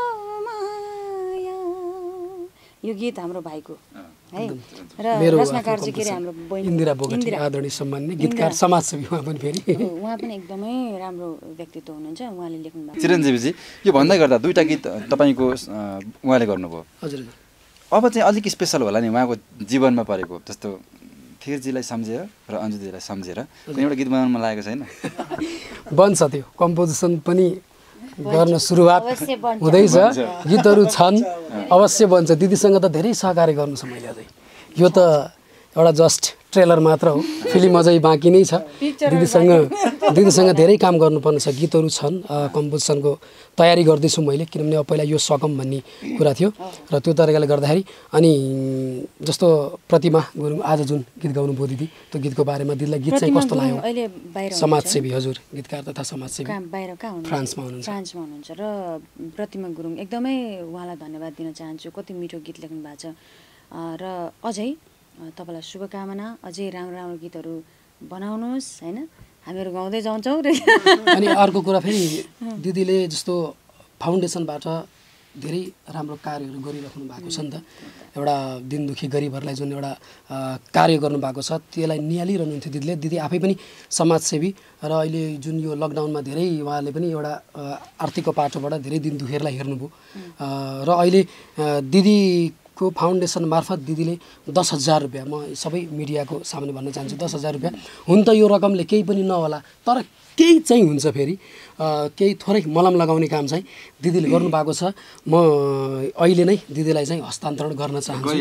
माया। यो गीत हाम्रो भाइको है र रचनाकार चाहिँ के अरे हाम्रो बहिनी इन्दिरा बोगटी आदरणीय सम्माननीय गीतकार समाजसेवी उहाँ पनि फेरि उहाँ पनि एकदमै राम्रो व्यक्तित्व हुनुहुन्छ। उहाँले लेख्नु भएको चिरञ्जीवीजी यो भन्दै गर्दा दुईटा गीत तपाईँको उहाँले गर्नुभयो। हजुर अब चाहिँ अलिक स्पेसल होला नि उहाँको जीवनमा परेको, जस्तो थिरजीलाई सम्झेर र अन्जुजीलाई सम्झेर एउटा गीत बनाउनु मन लागेको छैन? बन्छ, त्यो कम्पोजिसन पनि गर्न सुरुवात हुँदैछ, गीतहरू छन्, अवश्य बन्छ। दिदीसँग त धेरै सहकार्य गर्नु छ मैले अझै। यो त एउटा जस्ट ट्रेलर मात्र हो, फिल्म अझै बाँकी नै छ। दिदीसँग दिदीसँग धेरै काम गर्नुपर्ने छ, गीतहरू छन्, कम्पोजिसनको तयारी गर्दैछु मैले, किनभने अब पहिला यो सकम भन्ने कुरा थियो र त्यो तरिकाले गर्दाखेरि। अनि जस्तो प्रतिमा गुरुङ आज जुन गीत गाउनुभयो दिदी, त्यो गीतको बारेमा दिदीलाई गीत चाहिँ कस्तो लाग्यो? समाजसेवी, हजुर गीतकार तथा समाजसेवी, बाहिर कहाँ हुनुहुन्छ? फ्रान्समा हुनुहुन्छ। फ्रान्समा हुनुहुन्छ र प्रतिमा गुरुङ एकदमै उहाँलाई धन्यवाद दिन चाहन्छु। कति मिठो गीत लेख्नु भएको छ र अझै तपाईँलाई शुभकामना, अझै राम्रो राम्रो गीतहरू बनाउनुहोस् होइन, हामीहरू गाउँदै जान्छौँ। अनि अर्को कुरा फेरि दिदीले जस्तो फाउन्डेसनबाट धेरै राम्रो कार्यहरू गरिराख्नु भएको छ नि त। एउटा दिन दुखी गरिबहरूलाई जुन एउटा कार्य गर्नुभएको छ त्यसलाई निहालिरहनुहुन्थ्यो दिदीले। दिदी आफै पनि समाजसेवी र अहिले जुन यो लकडाउनमा धेरै उहाँले पनि एउटा आर्थिकको पाटोबाट धेरै दिन दुखेरलाई हेर्नुभयो र अहिले दिदी को फाउन्डेसन मार्फत दिदीले दस हजार रुपियाँ, म सबै मिडियाको सामने भन्न चाहन्छु, दस हजार रुपियाँ हुन त यो रकमले केही पनि नहोला तर केही चाहिँ हुन्छ फेरि केही थोरै मलम लगाउने काम चाहिँ दिदीले गर्नुभएको छ। म अहिले नै दिदीलाई चाहिँ हस्तान्तरण गर्न चाहन्छु।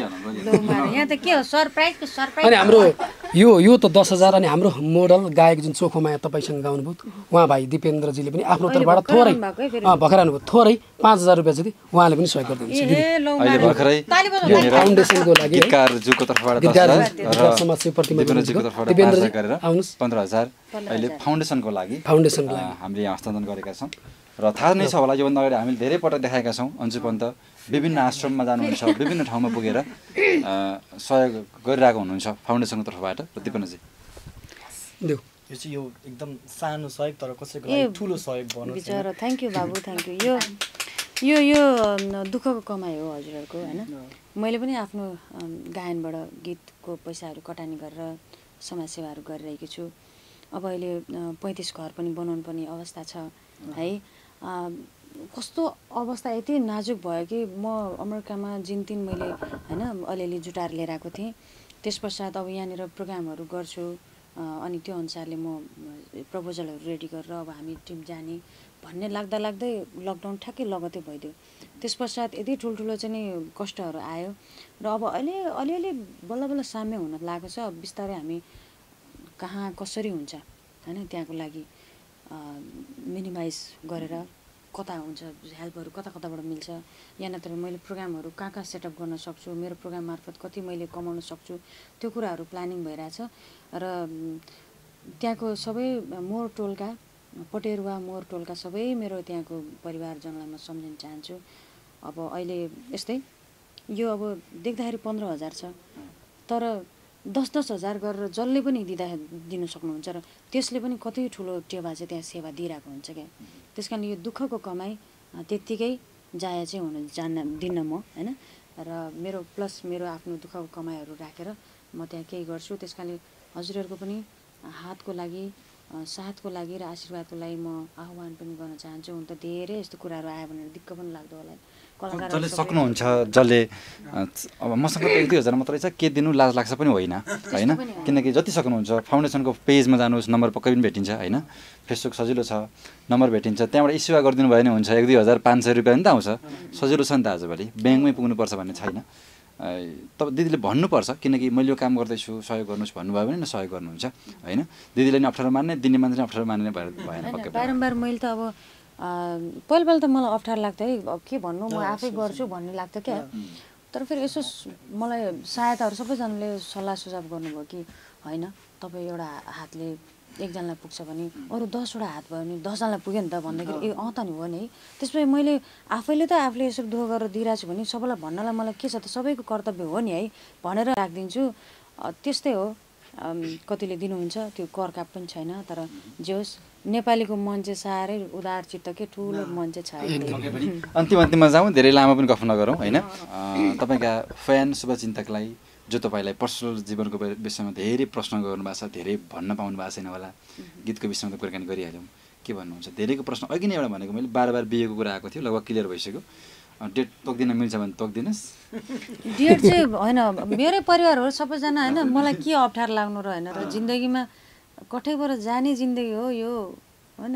अनि हाम्रो यो यो त दस हजार अनि हाम्रो मोडल गायक जुन चोखो माया तपाईँसँग गाउनुभयो उहाँ भाइ दिपेन्द्रजीले पनि आफ्नो तर्फबाट थोरै भर्खर आउनुभयो, थोरै पाँच हजार रुपियाँ जति उहाँले पनि सहयोग गरिदिनुहुन्छ। फाउन्डेसनको लागि समाजसेवी प्रतिमा आउनुहोस् पन्ध्र हजार अहिले फाउन्डेसनको लागि फाउन्डेसनको लागि हामीले यहाँ हस्तान्तरण गरेका छौँ र थाहा नै छ होला योभन्दा अगाडि हामीले धेरै पटक देखाएका छौँ। अन्जु पन्त विभिन्न आश्रममा जानुहुन्छ, विभिन्न ठाउँमा पुगेर सहयोग गरिरहेको हुनुहुन्छ फाउन्डेसनको तर्फबाट। र दिपनजी देऊ यो चाहिँ यो एकदम सानो सहयोग तर कसैको लागि ठुलो सहयोग बन्नु बिचारा। थ्याङ्क यू बाबु, थ्याङ्क यू। यो यो यो दुःखको कमाइ हो हजुरहरूको होइन। मैले पनि आफ्नो गायनबाट गीतको पैसाहरू कटानी गरेर समाजसेवाहरू गरिरहेको छु। अब अहिले पैँतिस घर पनि बनाउनु पर्ने अवस्था छ है। कस्तो अवस्था यति नाजुक भयो कि म अमेरिकामा जिन्तिन मैले होइन अलिअलि जुटाएर लिएर आएको थिएँ। त्यस पश्चात अब यहाँनिर प्रोग्रामहरू गर्छु अनि त्यो अनुसारले म प्रपोजलहरू रेडी गरेर अब हामी टिम जाने भन्ने लाग्दा लाग्दै लकडाउन ठ्याक्कै लगतै भइदियो। त्यस पश्चात यति ठुल्ठुलो चाहिँ नि कष्टहरू आयो र अब अहिले अलिअलि बल्ल बल्ल साम्य हुन लागेको छ। बिस्तारै हामी कहाँ कसरी हुन्छ होइन त्यहाँको लागि मिनिमाइज गरेर कता हुन्छ हेल्पहरू कता कताबाट मिल्छ या नत्र मैले प्रोग्रामहरू कहाँ कहाँ सेटअप गर्न सक्छु, मेरो प्रोग्राम मार्फत कति मैले कमाउन सक्छु, त्यो कुराहरू प्लानिङ भइरहेछ। र त्यहाँको सबै मोर टोलका पटेरुवा मोर टोलका सबै मेरो त्यहाँको परिवारजनलाई म सम्झिन चाहन्छु। अब अहिले यस्तै यो अब देख्दाखेरि पन्ध्र हजार छ, तर दस दस हजार गरेर जसले पनि दिँदा दिनु सक्नुहुन्छ र त्यसले पनि कति ठुलो टेवा चाहिँ त्यहाँ सेवा दिइरहेको हुन्छ क्या। त्यस कारणले यो दुःखको कमाइ त्यत्तिकै जाया चाहिँ हुन जान्न दिन्न म होइन। र मेरो प्लस मेरो आफ्नो दुःखको कमाइहरू राखेर म त्यहाँ केही गर्छु। त्यस कारणले हजुरहरूको पनि हातको लागि साथको लागि र आशीर्वादको लागि म आह्वान पनि गर्न चाहन्छु। हुन त धेरै यस्तो कुराहरू आयो भनेर दिक्क पनि लाग्दो होला जसले सक्नुहुन्छ, जसले अब मसँग त एक दुई हजार मात्रै छ के दिनु लाज लाग्छ पनि होइन होइन, किनकि जति सक्नुहुन्छ फाउन्डेसनको पेजमा जानुहोस्, नम्बर पक्कै पनि भेटिन्छ होइन, फेसबुक सजिलो छ, नम्बर भेटिन्छ, त्यहाँबाट इस्युवा गरिदिनु भयो भने हुन्छ। एक दुई हजार पाँच सय रुपियाँ पनि त आउँछ, सजिलो छ नि त। आजभोलि ब्याङ्कमै पुग्नुपर्छ भन्ने छैन। तब दिदीले भन्नुपर्छ, किनकि मैले यो काम गर्दैछु सहयोग गर्नुहोस् भन्नुभयो भने न सहयोग गर्नुहुन्छ होइन। दिदीले नि अप्ठ्यारो मान्ने, दिने मान्छे अप्ठ्यारो मान्ने भएर भएन पक्कै। बारम्बार मैले त अब पहिला पहिला त मलाई अप्ठ्यारो लाग्थ्यो है, अब के भन्नु म आफै गर्छु भन्ने लाग्थ्यो क्या। तर फेरि यसो मलाई सहायताहरू सबैजनाले सल्लाह सुझाव गर्नुभयो कि होइन तपाईँ एउटा हातले एकजनालाई पुग्छ भने अरू दसवटा हात भयो भने दसजनालाई पुग्यो नि त भन्दाखेरि ए अँ त नि हो नि है। त्यसपछि मैले आफैले त आफूले यसो दुःख गरेर दिइरहेको छु भने सबैलाई भन्नलाई मलाई के छ त, सबैको कर्तव्य हो नि है भनेर राखिदिन्छु। त्यस्तै हो, कतिले दिनुहुन्छ त्यो करकाप पनि छैन। तर जे होस् नेपालीको मन चाहिँ साह्रै उदार चित्त के ठुलो मन चाहिँ छ। अन्तिम अन्तिममा जाउँ, धेरै लामो पनि गफ नगरौँ होइन। तपाईँका फ्यान शुभचिन्तकलाई जो तपाईँलाई पर्सनल जीवनको विषयमा धेरै प्रश्न गर्नुभएको छ, धेरै भन्न पाउनु भएको छैन होला, गीतको विषयमा त कुराकानी गरिहाल्यौँ, के भन्नुहुन्छ? धेरैको प्रश्न अघि नै एउटा भनेको मैले बार बार बिहेको कुरा आएको थियो, लगभग क्लियर भइसक्यो। डेट तोक्दिन मिल्छ भने तोकिदिनुहोस्। डेट चाहिँ होइन, मेरै परिवारहरू सबैजना होइन, मलाई के अप्ठ्यारो लाग्नु र होइन र जिन्दगीमा कठैबाट जाने जिन्दगी हो यो होइन।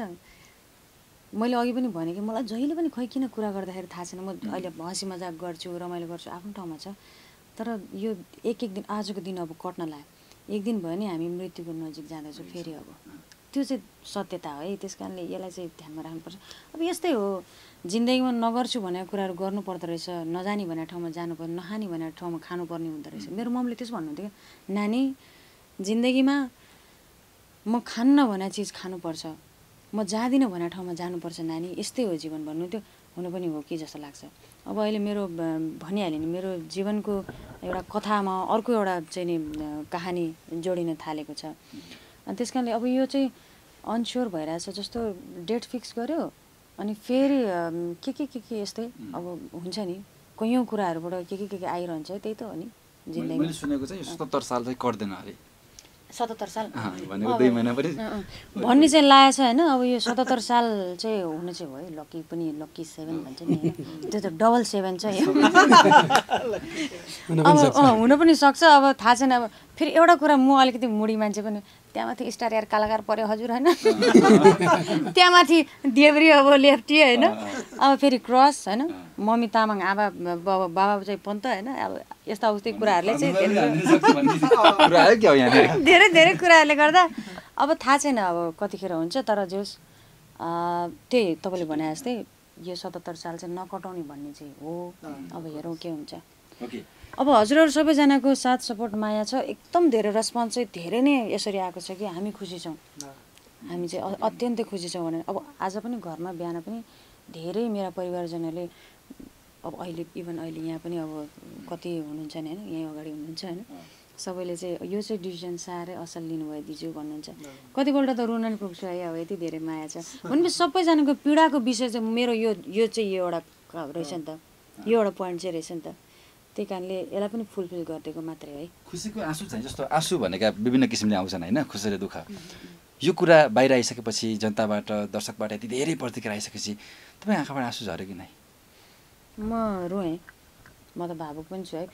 मैले अघि पनि भने कि मलाई जहिले पनि खोइ किन कुरा गर्दाखेरि थाहा छैन। म अहिले हँसी मजाक गर्छु, रमाइलो गर्छु, आफ्नो ठाउँमा छ। तर यो एक एक दिन आजको दिन अब कट्न लाग्यो, एक दिन भयो नि हामी मृत्युको नजिक जाँदैछौँ फेरि। अब त्यो चाहिँ सत्यता हो है। त्यस कारणले यसलाई चाहिँ ध्यानमा राख्नुपर्छ। अब यस्तै हो, जिन्दगीमा नगर्छु भनेको कुराहरू गर्नु पर्दो रहेछ, नजानी भनेको ठाउँमा जानुपर्ने, नखाने भनेको ठाउँमा खानुपर्ने हुँदो रहेछ। मेरो मम्मीले त्यसो भन्नुहुन्थ्यो कि नानी जिन्दगीमा म खान्न भनेको चिज खानुपर्छ, म जाँदिनँ भनेको ठाउँमा जानुपर्छ नानी, यस्तै हो जीवन भन्नुहुन्थ्यो। हुनु पनि हो कि जस्तो लाग्छ। अब अहिले मेरो भनिहालेँ नि, मेरो जीवनको एउटा कथामा अर्को एउटा चाहिँ नि कहानी जोडिन थालेको छ। अनि त्यस कारणले अब यो चाहिँ अनस्योर भइरहेछ। जस्तो डेट फिक्स गर्यो अनि फेरि के के के के यस्तै अब हुन्छ नि, कैयौँ कुराहरूबाट के के के के आइरहन्छ। त्यही त हो नि जिन्दगी। मैले सुनेको चाहिँ सत्तर साल चाहिँ कट्दैन अरे। सतहत्तर साल भनेको दुई महिना पनि भन्ने चाहिँ लागेको छ होइन। अब यो सतहत्तर साल चाहिँ हुनु चाहिँ हो है, लक्की पनि लक्की सेभेन भन्छ नि, त्यो त डबल सेभेन चाहिँ अब हुन पनि सक्छ। अब थाहा छैन। अब फेरि एउटा कुरा, म अलिकति मुडी मान्छे पनि, त्यहाँ माथि स्टार यार कलाकार पऱ्यो हजुर होइन, त्यहाँ माथि देब्री अब लेफ्टी होइन, अब फेरि क्रस होइन, मम्मी तामाङ आमा बाबा बाबा चाहिँ पन्त होइन। अब यस्ता उस्तै कुराहरूले चाहिँ धेरै धेरै कुराहरूले गर्दा अब थाहा छैन अब कतिखेर हुन्छ। तर जोस् त्यही तपाईँले भने जस्तै यो सतहत्तर साल चाहिँ नकटाउने भन्ने चाहिँ हो। अब हेरौँ के हुन्छ। अब हजुरहरू सबैजनाको साथ सपोर्ट माया छ, एकदम धेरै रेस्पोन्स चाहिँ धेरै नै यसरी आएको छ कि हामी खुसी छौँ, हामी चाहिँ अत्यन्तै खुसी छौँ भनेर। अब आज पनि घरमा बिहान पनि धेरै मेरा परिवारजनहरूले अब अहिले इभन अहिले यहाँ पनि अब कति हुनुहुन्छ नि होइन, यहीँ अगाडि हुनुहुन्छ होइन, सबैले चाहिँ यो चाहिँ डिसिजन साह्रै असल लिनुभयो दिजु भन्नुहुन्छ। कतिपल्ट त रुन नि पुग्छ है, अब यति धेरै माया छ भनेपछि सबैजनाको पीडाको विषय चाहिँ मेरो यो यो चाहिँ यो एउटा रहेछ नि त, यो एउटा पोइन्ट चाहिँ रहेछ नि त। त्यही कारणले यसलाई पनि फुलफिल गरिदिएको मात्रै है। खुसीको आँसु चाहिँ जस्तो आँसु भनेका विभिन्न किसिमले आउँछन् होइन, खुसी र दुःख। यो कुरा बाहिर आइसकेपछि जनताबाट दर्शकबाट यति धेरै प्रतिक्रिया आइसकेपछि तपाईँ आँखाबाट आँसु झऱ्यो कि नै? म रोएँ, म त भावुक पनि छु है। फेरि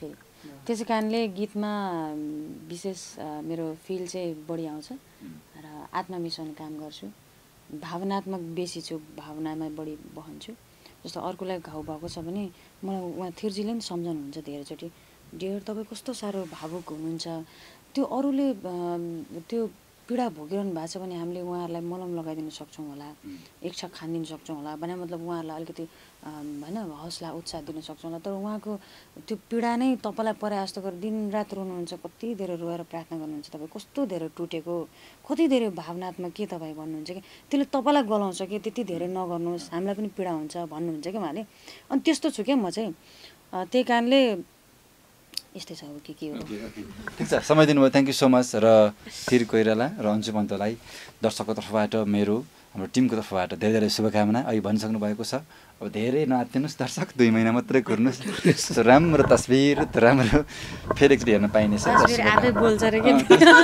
त्यसै कारणले गीतमा विशेष मेरो फिल चाहिँ बढी आउँछ र आत्ममिशन काम गर्छु, भावनात्मक बेसी छु, भावनामा बढी बहन्छु। जस्तो अर्कोलाई घाउ भएको छ भने मलाई उहाँ थिर्जीले पनि सम्झाउनुहुन्छ धेरैचोटि, डियर तपाईँ कस्तो साह्रो भावुक हुनुहुन्छ, त्यो अरूले त्यो पीडा भोगिरहनु भएको छ भने हामीले उहाँहरूलाई मलम लगाइदिन सक्छौँ होला, एक छक खानिदिन सक्छौँ होला भने मतलब उहाँहरूलाई अलिकति होइन हौसला उत्साह दिन सक्छौँ होला। तर उहाँको त्यो पीडा नै तपाईँलाई परे जस्तो गरेर दिनरात रोनुहुन्छ, कति धेरै रोएर प्रार्थना गर्नुहुन्छ, तपाईँ कस्तो धेरै टुटेको, कति धेरै भावनात्मक के तपाईँ भन्नुहुन्छ कि त्यसले तपाईँलाई गलाउँछ कि त्यति धेरै नगर्नुहोस्, हामीलाई पनि पीडा हुन्छ भन्नुहुन्छ क्या उहाँले। अनि त्यस्तो छु क्या म चाहिँ, त्यही कारणले यस्तै छ अब के के हो। ठिक छ, समय दिनुभयो, थ्याङ्क यू सो मच। र थिर कोइराला र अन्जु पन्तलाई दर्शकको तर्फबाट मेरो हाम्रो टिमको तर्फबाट धेरै धेरै शुभकामना। अहिले भनिसक्नु भएको छ, अब धेरै नआत्तिनुहोस् दर्शक, दुई महिना मात्रै कुर्नुहोस्, राम्रो तस्बिर राम्रो फेरि एकचोटि हेर्न पाइनेछ। आफै बोल्छ रे के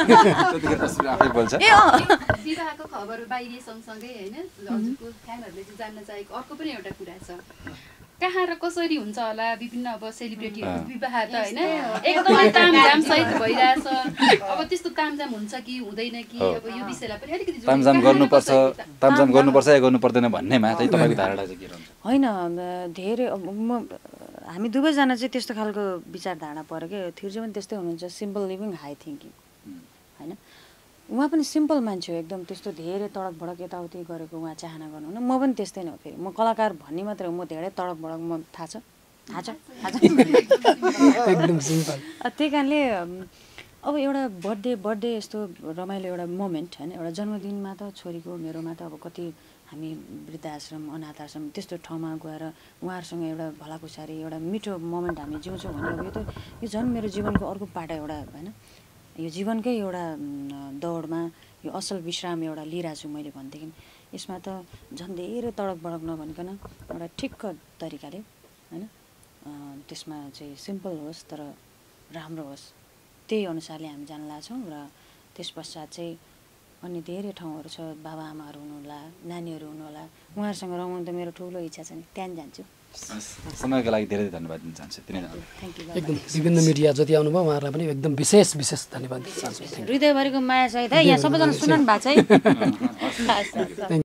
आफै बोल्छ। विवाहको खबर बाहिरी सँगसँगै होइन हजुरको फ्यानहरूले चाहिँ जान्न चाहेको अर्को पनि एउटा कुरा छ, कहाँ र कसरी हुन्छ होला विभिन्न अब सेलिब्रेटीहरू विवाह त होइन एकदमै तामझाम सहित भइरहेछ, अब त्यस्तो तामझाम हुन्छ कि हुँदैन कि अब यो विषयलाई पनि अलिकति तामझाम गर्नुपर्छ तामझाम गर्नुपर्छ या गर्नु पर्दैन भन्नेमा चाहिँ तपाईँको धारणा चाहिँ के रहन्छ? होइन धेरै म हामी दुवैजना चाहिँ त्यस्तो खालको विचार धारणा पऱ्यो क्या, थिर्जी पनि त्यस्तै हुनुहुन्छ, सिम्पल लिभिङ हाई थिङ्किङ होइन। उहाँ पनि सिम्पल मान्छे हो एकदम, त्यस्तो धेरै तडक भडक यताउति गरेको उहाँ चाहना गर्नुहुन्न, म पनि त्यस्तै नै हो। फेरि म कलाकार भन्ने मात्रै हो, म धेरै तडक भडक म थाहा छ थाहा छ थाहा छ एकदम सिम्पल। त्यही कारणले अब एउटा बर्थडे बर्थडे यस्तो रमाइलो एउटा मोमेन्ट होइन, एउटा जन्मदिनमा त छोरीको मेरोमा त अब कति हामी वृद्धाश्रम अनाथ आश्रम त्यस्तो ठाउँमा गएर उहाँहरूसँग एउटा भलाकुसारी एउटा मिठो मोमेन्ट हामी जिउँछौँ भने अब यो त यो झन् मेरो जीवनको अर्को पाटा एउटा होइन, यो जीवनकै एउटा दौडमा यो असल विश्राम एउटा लिइरहेको छु मैले भनेदेखि यसमा त झन् धेरै तडक बडक नभनिकन एउटा ठिक्क तरिकाले होइन त्यसमा चाहिँ सिम्पल होस् तर राम्रो होस् त्यही अनुसारले हामी जान लाग्छौँ। र त्यस पश्चात चाहिँ अन्य धेरै ठाउँहरू छ, बाबाआमाहरू हुनुहोला, नानीहरू हुनुहोला, उहाँहरूसँग रमाउनु त मेरो ठुलो इच्छा छ नि, त्यहाँ जान्छु। समयको लागि धेरै धेरै धन्यवाद दिन चाहन्छु। एकदम विभिन्न मिडिया जति आउनुभयो उहाँहरूलाई पनि एकदम विशेष विशेष धन्यवाद दिन चाहन्छु। हृदयभरिको माया सहित है यहाँ सबैजना सुन्नु भएको छ है।